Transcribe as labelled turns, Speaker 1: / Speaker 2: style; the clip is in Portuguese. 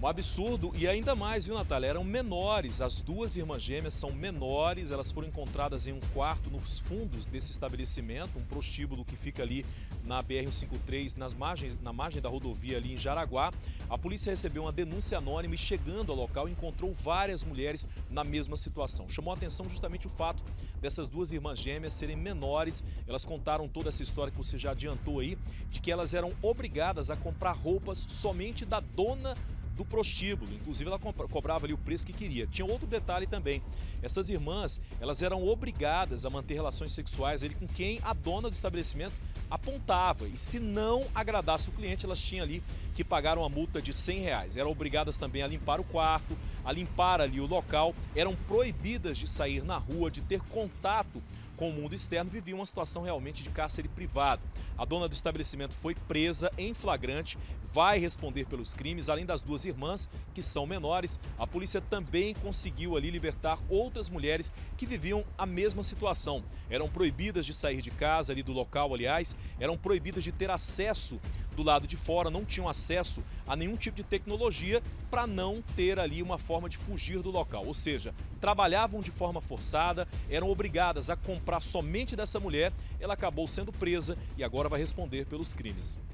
Speaker 1: Um absurdo e ainda mais, viu, Natália? Eram menores, as duas irmãs gêmeas são menores, elas foram encontradas em um quarto nos fundos desse estabelecimento, um prostíbulo que fica ali na BR-153, na margem da rodovia ali em Jaraguá. A polícia recebeu uma denúncia anônima e chegando ao local encontrou várias mulheres na mesma situação. Chamou a atenção justamente o fato dessas duas irmãs gêmeas serem menores. Elas contaram toda essa história que você já adiantou aí, de que elas eram obrigadas a comprar roupas somente da dona do prostíbulo, inclusive ela cobrava ali o preço que queria. Tinha outro detalhe também, essas irmãs, elas eram obrigadas a manter relações sexuais ali com quem a dona do estabelecimento apontava, e se não agradasse o cliente, elas tinham ali que pagar uma multa de R$100. Eram obrigadas também a limpar o quarto, a limpar ali o local, eram proibidas de sair na rua, de ter contato com o mundo externo, viviam uma situação realmente de cárcere privado. A dona do estabelecimento foi presa em flagrante, vai responder pelos crimes, além das duas irmãs, que são menores. A polícia também conseguiu ali libertar outras mulheres que viviam a mesma situação. Eram proibidas de sair de casa, ali do local, aliás, eram proibidas de ter acesso do lado de fora, não tinham acesso a nenhum tipo de tecnologia para não ter ali uma forma de fugir do local. Ou seja, trabalhavam de forma forçada, eram obrigadas a comprar somente dessa mulher, ela acabou sendo presa e agora vai responder pelos crimes.